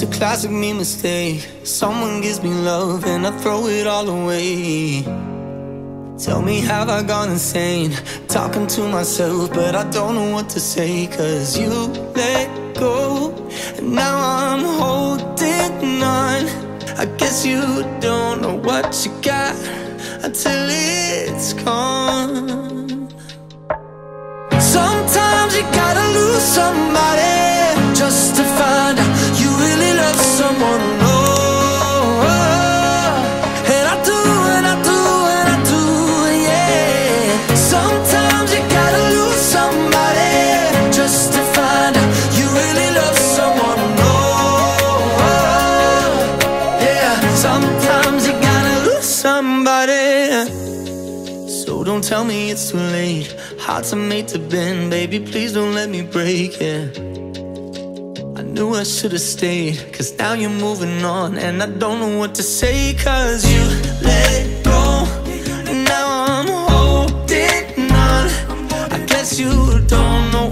a classic me mistake. Someone gives me love and I throw it all away. Tell me, have I gone insane? Talking to myself, but I don't know what to say. Cause you let go, and now I'm holding on. I guess you don't know what you got until it's gone. Sometimes you gotta lose somebody just to find out you really love someone. Oh, and I do, and I do, and I do, yeah. Sometimes you gotta lose somebody just to find out you really love someone. Oh, yeah. Sometimes you gotta lose somebody. So don't tell me it's too late. Hearts are made to bend, baby, please don't let me break it. I knew I should've stayed, cause now you're moving on, and I don't know what to say. Cause you let go, and now I'm holding on. I guess you don't know